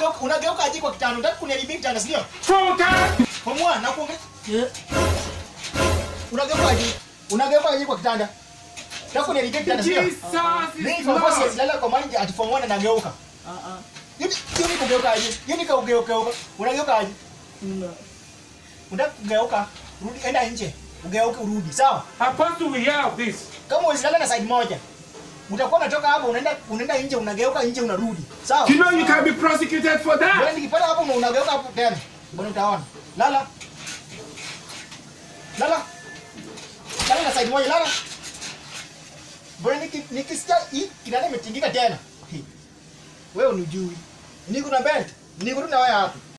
unageuka aje kwa kitanda? Unataka kuniharibia kitanda, sio? Toka! Pomua na kuongea. Unageuka aje kwa kitanda? Unataka kuniharibia kitanda, sio? Mimi kwa force lala kwa mali ati form 1 nageuka. Yoni kugeuka aje? Yoni kaugeuka. Unageuka aje? Unataka kugeuka, rudi enda nje. Ugeuke urudi, sawa? Supposed to we hear of this. Kama usilala na side moja, utakuwa unatoka hapo unaenda nje, unageuka nje unarudi. Sawa? You know you can be prosecuted for that. Bwana nikipata hapo unageuka hapo tena. Bwana utaona. Lala. Lala na side moja, lala. Bwana nikisikia hii kinani imetingika tena. Wewe unijui. Niko na belt. Niko tu na wewe hapo.